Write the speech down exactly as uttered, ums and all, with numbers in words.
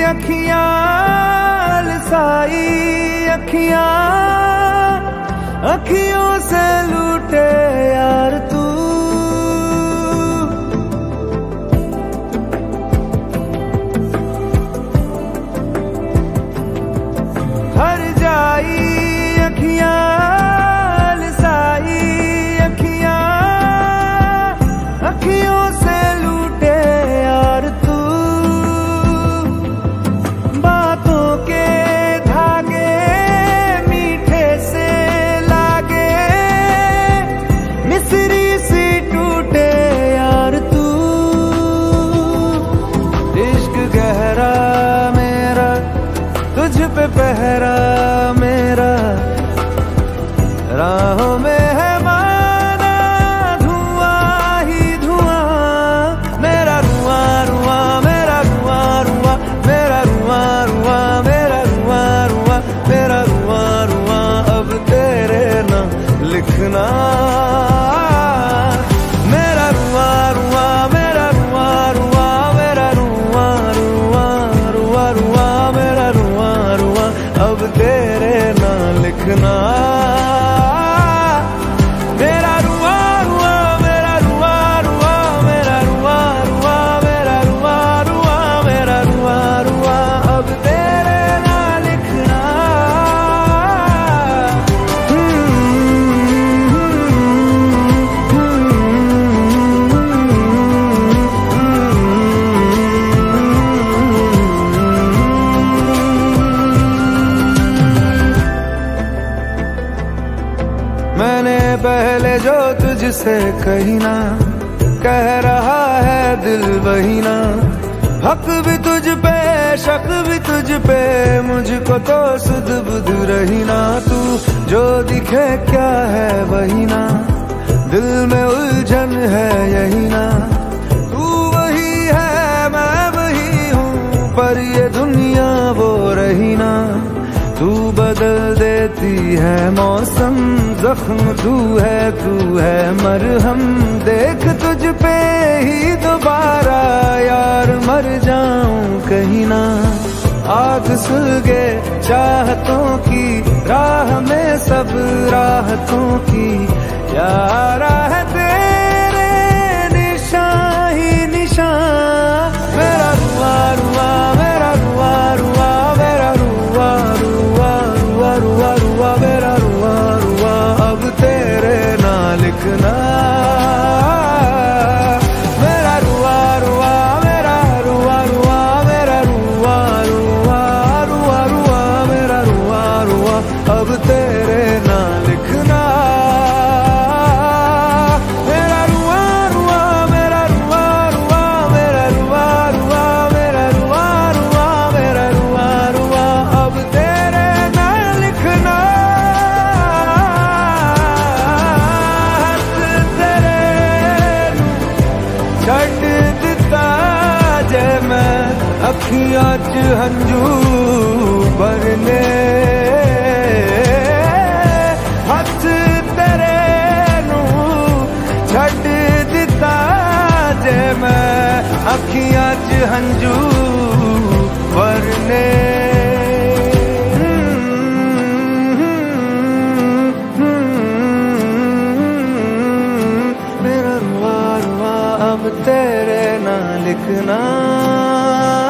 अखियां लसाई अखियां अखियों से लूटे यार तू। हर जाई अखियां लसाई अखियां अखियों से लूटे यार तू। बातों के धागे मीठे से लागे मिसरी सी टूटे यार तू। इश्क गहरा मेरा तुझ पे पहरा मेरा राहों में है माना धुआं ही धुआं। मेरा रुआ रुआ मेरा रुआ रुआ मेरा रुआ रुआ मेरा रुआ रुआ मेरा रुआ रुआ अब तेरे नाम लिखना। मेरा रुआ रुआ मेरा रुआ रुआ मेरा रुआ रुआ रुआ रुआ मेरा रुआ रुआ अब तेरे नाम लिखना। मेरा रुआ रुआ मेरा रुआ रुआ मेरा रुआ रुआ मेरा रुआ रुआ मेरा रुआ रुआ अब तेरे नाम लिखना। मैंने पहले जो तुझसे कही ना कह रहा है दिल वही ना। हक भी तुझ पे शक भी तुझ पे मुझको तो सुध बुध रही ना। तू जो दिखे क्या है वही ना दिल में उलझन है यही ना। तू वही है मैं वही हूँ पर ये दुनिया वो रही ना। तू बदल देती है मौसम जख्म तू है तू है मरहम। देख तुझ पे ही दोबारा यार मर जाऊं कहीं ना। आग सुलगे चाहतों की राह में सब राहतों की यार है तेरे निशान ही निशान। मेरा रुआ रुआ मेरा रुआ रुआ मेरा रुआ रुआ रुआ रुआ रुआ मेरा रुआ रुआ अब तेरे नाम लिखना। मेरा रुआ रुआ मेरा रुआ रुआ मेरा रुआ रुआ रुआ रुआ मेरा रुआ रुआ अब तेरे नाम लिखना। मेरा रुआ रुआ मेरा रुआ रुआ मेरा रुआ रुआ मेरा रुआ रुआ मेरा रुआ रुआ अब तेरे नाम लिखना। छड्ड दिता जे मैं अखियां च हंझू भरने। हथ तेरे नू छड्ड दिता जे मैं अखियां च हंझू भरने। मेरा रुआ रुआ अब तेरे नाम लिखना।